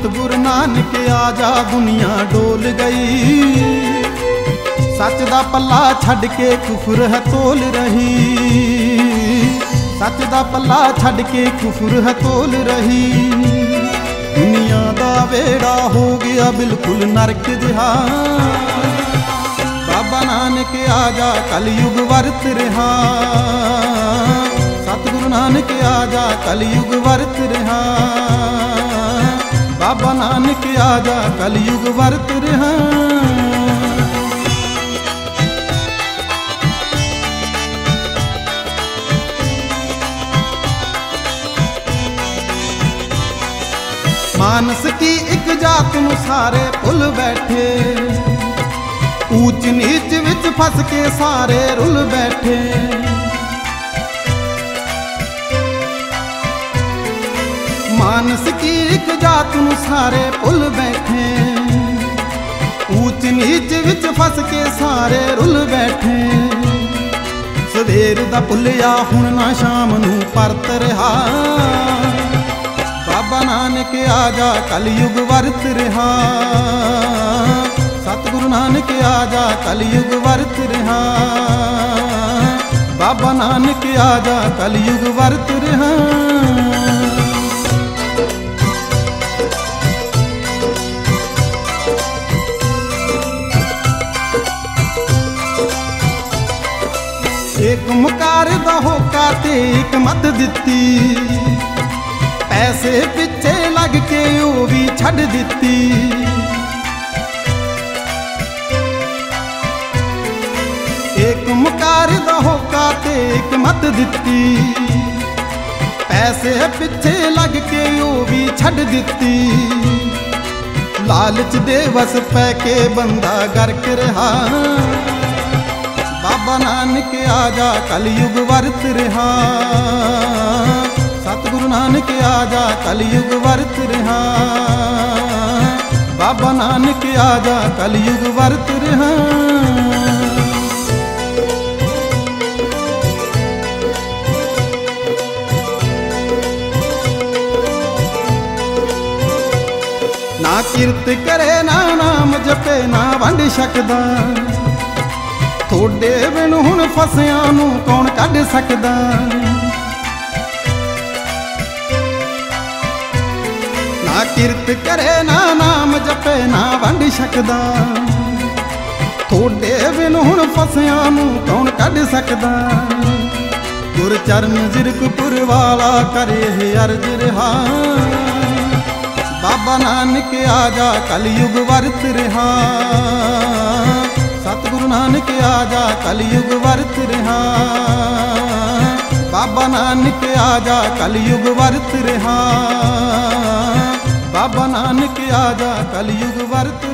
सतगुरु नानक आजा दुनिया डोल गई। सच दा पल्ला छड़ के कुफर है तोल रही। सच दा पल्ला छड़ के कुफर है तोल रही। दुनिया दा वेड़ा हो गया बिल्कुल नरक जिहा। बाबा नानक आजा कलयुग वरत रहा। सतगुरु नानक आजा कलयुग वरत रहा। बाबा नानक आजा कलयुग वरत रहा। मानस की एक जात नूं सारे भुल बैठे। ऊंच नीच विच फस के सारे रुल बैठे। मानस की एक जात नूं सारे भुल बैठे। ऊंच नीच विच फस के सारे रुल बैठे। सवेर दा भुलिया हुण ना शाम नूं परत रहा। बाबा नानक आजा कलयुग वरत रहा। सतगुरु नानक आजा कलयुग वरत रहा। बाबा नानक आजा कलयुग वरत रहा। एक मुकार दा होका ते एक मत दिती। पैसे पिछे लग के वो भी छड़ दिती। एक मुकार दा होका ते एक मत दिती। पैसे पिछे लग के वो भी छड़ दिती। लालच दे वस पै के बंदा गर्क रहा। बाबा नानक आजा कलयुग वरत रहा। सतगुरु नानक आजा कलयुग वरत रहा। बाबा नानक आजा कलयुग वरत रहा। ना किरत करे ना नाम जपे ना वंड सकदा। थोड़े बिन हुण फसियां नूं कौन कढ सकदा। ना किरत करे ना नाम जपे ना वंड सकदा। थोड़े बिन हुण फसियां नूं कौन कढ सकदा। गुर चरण जिरकपुर वाला करे है अर्ज रहा। बाबा नानक आजा कलयुग वरत रहा। सतगुरु नानक आजा कलयुग वरत रहा। बाबा नानक आजा कलयुग वरत रहा। बाबा नानक आजा कलयुग वरत